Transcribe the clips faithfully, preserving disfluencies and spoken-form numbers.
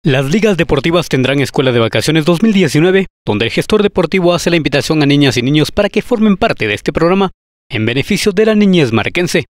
Las ligas deportivas tendrán Escuela de Vacaciones dos mil diecinueve, donde el gestor deportivo hace la invitación a niñas y niños para que formen parte de este programa en beneficio de la niñez marquense.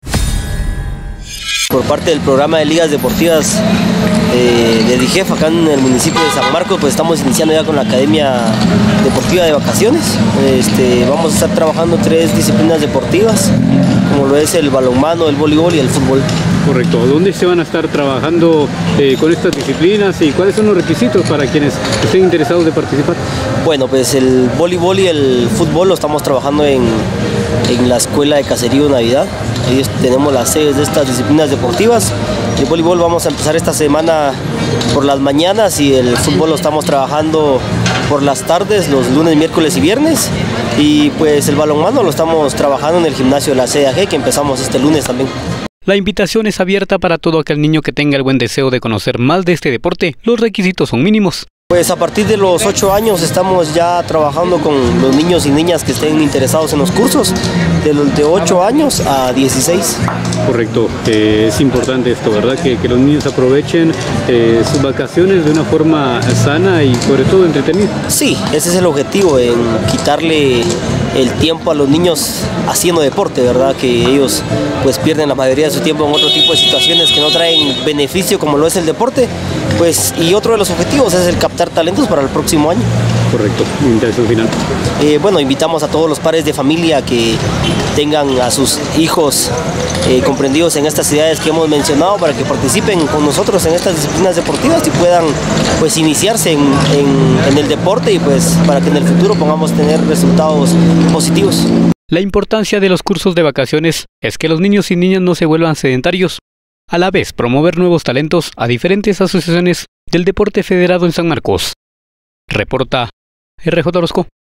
Por parte del programa de ligas deportivas eh, de DIGEF acá en el municipio de San Marcos, pues estamos iniciando ya con la Academia Deportiva de Vacaciones. Este, vamos a estar trabajando tres disciplinas deportivas, como lo es el balonmano, el voleibol y el fútbol. Correcto. ¿Dónde se van a estar trabajando eh, con estas disciplinas y cuáles son los requisitos para quienes estén interesados de participar? Bueno, pues el voleibol y el fútbol lo estamos trabajando en, en la Escuela de Caserío Navidad. Ahí tenemos las sedes de estas disciplinas deportivas. El voleibol vamos a empezar esta semana por las mañanas y el fútbol lo estamos trabajando por las tardes, los lunes, miércoles y viernes. Y pues el balonmano lo estamos trabajando en el gimnasio de la C A G, que empezamos este lunes también. La invitación es abierta para todo aquel niño que tenga el buen deseo de conocer más de este deporte. Los requisitos son mínimos. Pues a partir de los ocho años estamos ya trabajando con los niños y niñas que estén interesados en los cursos, de los de ocho años a dieciséis. Correcto, eh, es importante esto, ¿verdad? Que, que los niños aprovechen eh, sus vacaciones de una forma sana y sobre todo entretenida. Sí, ese es el objetivo, en quitarle el tiempo a los niños haciendo deporte, ¿verdad? Que ellos pues pierden la mayoría de su tiempo en otro tipo de situaciones que no traen beneficio como lo es el deporte. Pues, y otro de los objetivos es el captar talentos para el próximo año. Correcto, invitación final. Eh, bueno, invitamos a todos los padres de familia que tengan a sus hijos eh, comprendidos en estas ideas que hemos mencionado para que participen con nosotros en estas disciplinas deportivas y puedan pues iniciarse en, en, en el deporte y pues para que en el futuro podamos tener resultados positivos. La importancia de los cursos de vacaciones es que los niños y niñas no se vuelvan sedentarios. A la vez, promover nuevos talentos a diferentes asociaciones del deporte federado en San Marcos. Reporta R J Orozco.